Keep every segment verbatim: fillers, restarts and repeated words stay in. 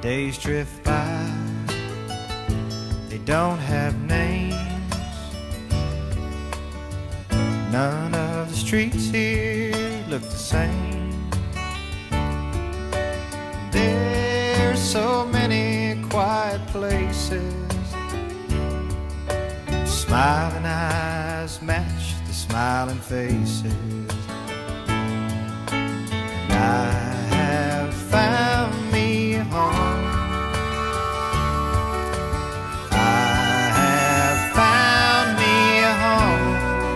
days drift by, they don't have names. None of the streets here look the same. There's so many quiet places. Smiling eyes match the smiling faces. And I have found me a home. I have found me a home.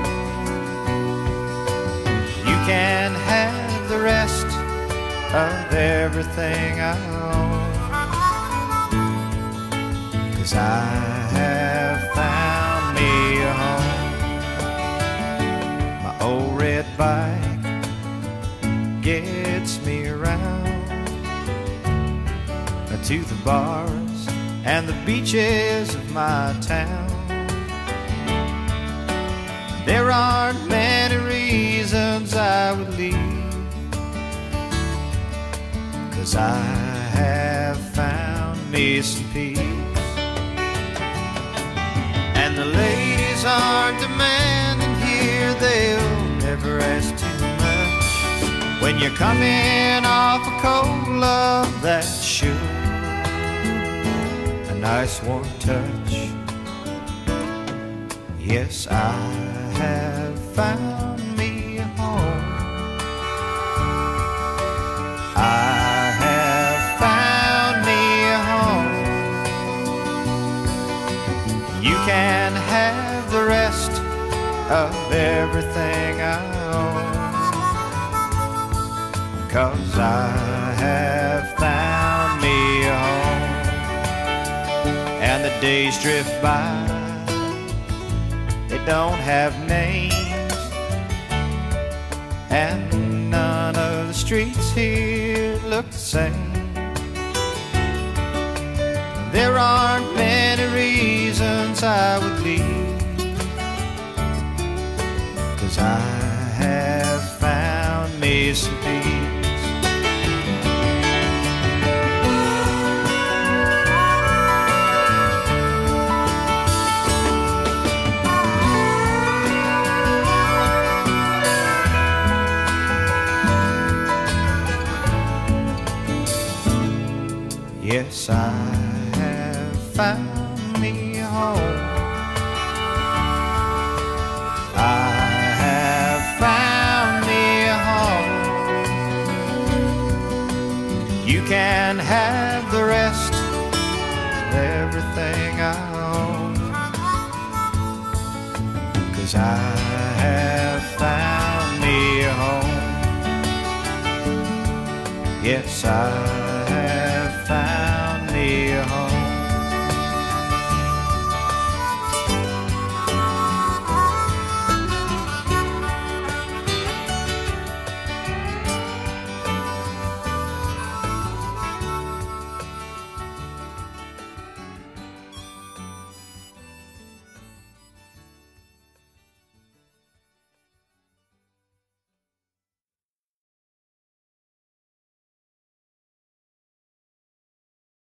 You can have the rest of everything I own, 'cause I have found me a home. My old red bike gets me around to the bars and the beaches of my town. There aren't many reasons I would leave, 'cause I have found me some peace. And the ladies aren't demanding here, they'll never ask too much. When you're coming off a cold love that's sure, a nice warm touch. Yes, I have found me a home. I have found me a home. You can have the rest of everything I own, 'cause I have found me a home. And the days drift by, they don't have names. And none of the streets here look the same. There aren't many reasons I would leave, 'cause I have found me some peace. Yes, I have found me a home. I have found me a home. You can have the rest of everything I own, 'cause I have found me a home. Yes, I